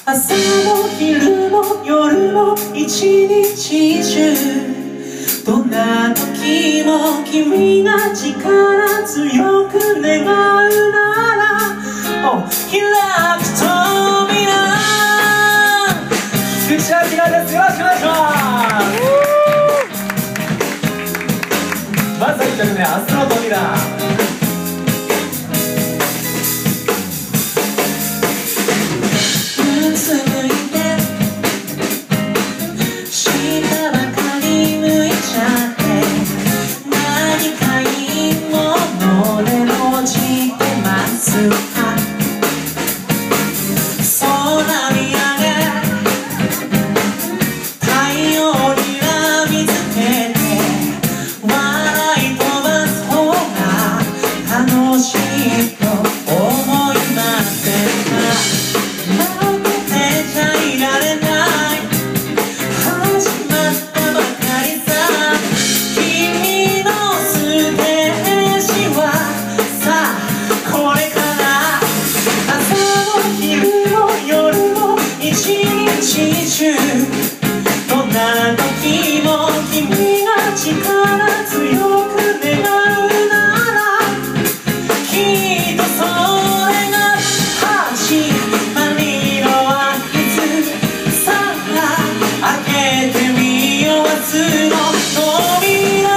朝も昼も夜も一日中、どんな時も君が力強く願うなら、開く扉。菊池晃です。よろしくお願いします。まず1曲目、明日の扉。どんな時も君が力強く願うなら、きっとそれが始まりの合図。さあ開けてみよう、明日の扉。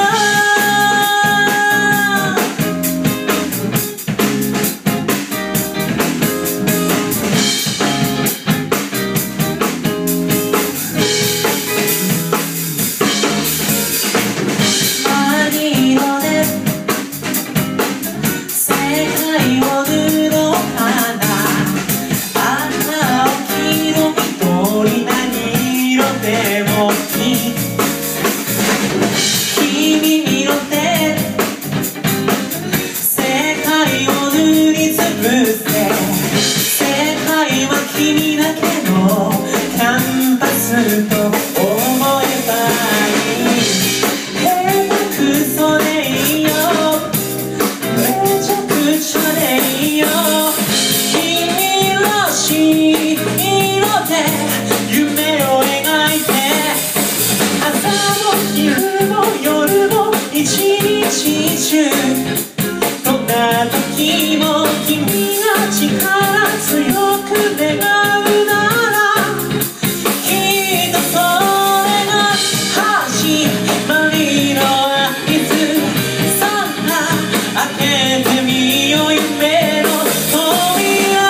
君だけのキャンパスと思えばいい。下手くそでいいよ、めちゃくちゃでいいよ。君らしい色で夢を描いて、朝も昼も夜も一日中、どんな時も君が力強く願うなら、きっとそれが始まりの合図。さあ開けてみよう、夢の扉。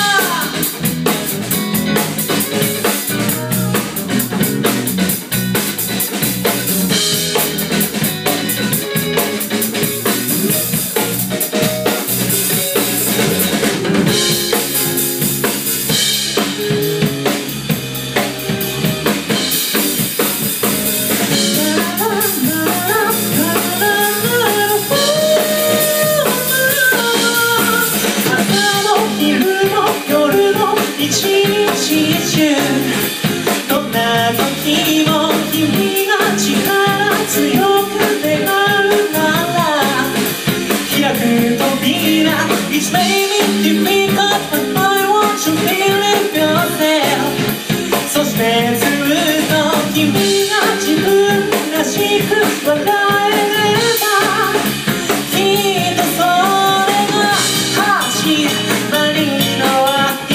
一日中、どんな時も君が力強く願うなら、開く扉。It's made me difficult but I want to believe yourself。 そしてずっと君が自分らしく笑えれば、きっとそれが始まりの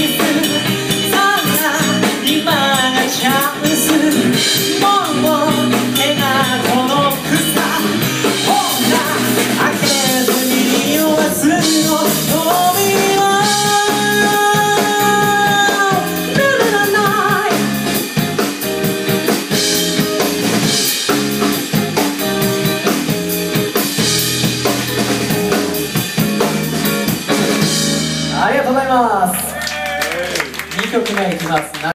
チャンス。もう手が届くさ。ほら開けてみよう、明日の扉。ありがとうございます。2曲目いきます。